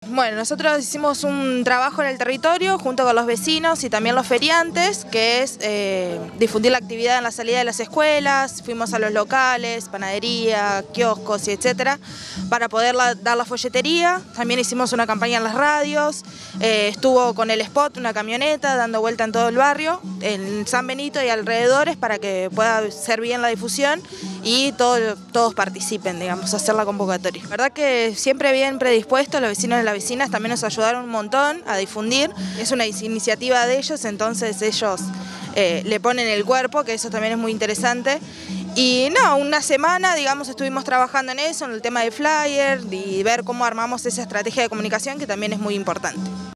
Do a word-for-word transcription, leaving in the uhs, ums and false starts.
Bueno, nosotros hicimos un trabajo en el territorio junto con los vecinos y también los feriantes, que es eh, difundir la actividad en la salida de las escuelas. Fuimos a los locales, panadería, kioscos y etcétera, para poder la, dar la folletería. También hicimos una campaña en las radios, eh, estuvo con el spot una camioneta dando vuelta en todo el barrio, en San Benito y alrededores, para que pueda ser bien la difusión y todo, todos participen, digamos, hacer la convocatoria. La verdad que siempre bien predispuestos, los vecinos de las vecinas también nos ayudaron un montón a difundir. Es una iniciativa de ellos, entonces ellos eh, le ponen el cuerpo, que eso también es muy interesante. Y no, una semana, digamos, estuvimos trabajando en eso, en el tema de flyer y ver cómo armamos esa estrategia de comunicación, que también es muy importante.